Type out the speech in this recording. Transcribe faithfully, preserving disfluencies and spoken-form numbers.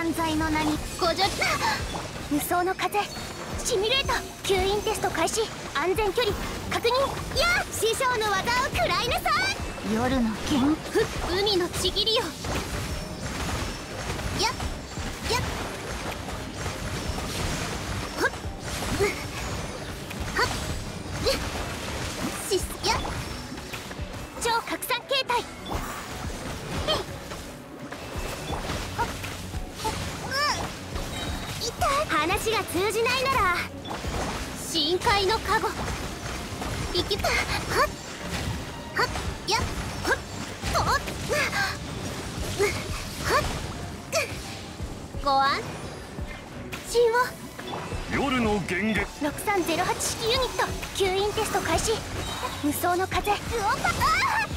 犯罪の名にご助無双の風シミュレート吸引テスト開始安全距離確認や師匠の技を食らいなさい夜の剣ふ海のちぎりよやっやっほっはっしやっ超拡散形態話が通じないなら深海の加護いけたはっはっやっはっとっはっご安心を夜の幻月ろくさんゼロはち式ユニット吸引テスト開始無双の風うおっああ